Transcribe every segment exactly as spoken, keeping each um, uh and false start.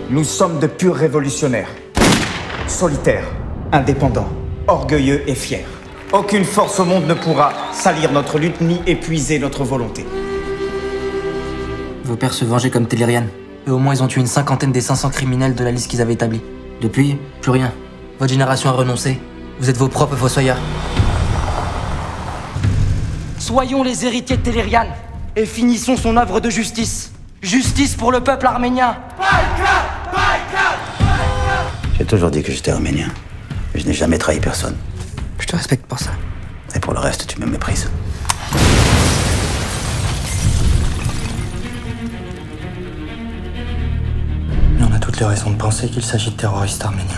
Nous sommes de purs révolutionnaires. Solitaires, indépendants, orgueilleux et fiers. Aucune force au monde ne pourra salir notre lutte ni épuiser notre volonté. Vos pères se vengeaient comme Tellerian. Et au moins ils ont tué une cinquantaine des cinq cents criminels de la liste qu'ils avaient établie. Depuis, plus rien. Votre génération a renoncé. Vous êtes vos propres fossoyeurs. Soyons les héritiers de Tellerian et finissons son œuvre de justice. Justice pour le peuple arménien. J'ai toujours dit que j'étais arménien. Mais je n'ai jamais trahi personne. Je te respecte pour ça. Et pour le reste, tu me méprises. Mais on a toutes les raisons de penser qu'il s'agit de terroristes arméniens.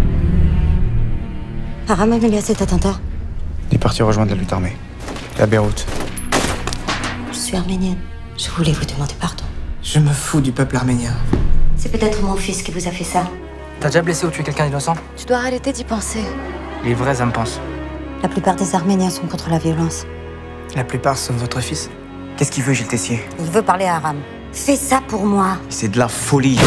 Aram a mené à cet attentat. Il est parti rejoindre la lutte armée. À Beyrouth. Je suis arménienne. Je voulais vous demander pardon. Je me fous du peuple arménien. C'est peut-être mon fils qui vous a fait ça. T'as déjà blessé ou tué quelqu'un d'innocent? Tu dois arrêter d'y penser. Les vrais âmes pensent. La plupart des Arméniens sont contre la violence. La plupart sauf votre fils. Qu'est-ce qu'il veut, Gilles Tessier? Il veut parler à Aram. Fais ça pour moi. C'est de la folie.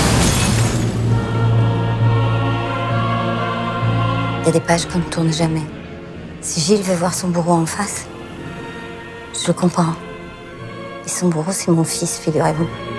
Il y a des pages qu'on ne tourne jamais. Si Gilles veut voir son bourreau en face, je le comprends. Et son bourreau, c'est mon fils, figurez-vous.